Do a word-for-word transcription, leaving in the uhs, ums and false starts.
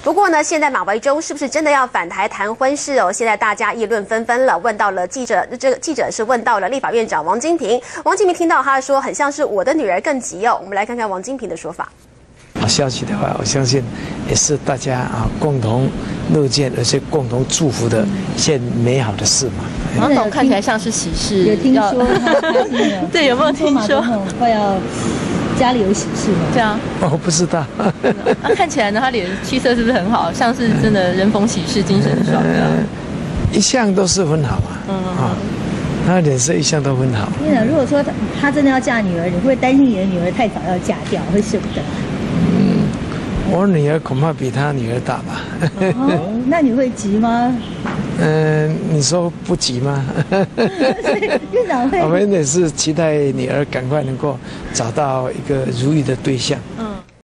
不过呢，现在马维中是不是真的要返台谈婚事哦？现在大家议论纷纷了。问到了记者，这个记者是问到了立法院长王金平。王金平听到他说，很像是我的女儿更急哦。我们来看看王金平的说法。 好消息的话，我相信也是大家啊共同乐见，而且共同祝福的一件美好的事嘛。 王董看起来像是喜事， 有听说他他是那个对，有没有听说快要家里有喜事吗？ 对啊， 我不知道。 那看起来呢，他脸气色是不是很好？像是真的人逢喜事精神爽的。 一向都是很好啊。嗯啊，他脸色一向都很好。 院长，如果说他他真的要嫁女儿，你会不会担心你的女儿太早要嫁掉，会舍不得？ 嗯，我女儿恐怕比他女儿大吧。 哦，那你会急吗？ 嗯、呃，你说不急吗？ 院长会。 我们也是期待女儿赶快能够找到一个如意的对象。嗯。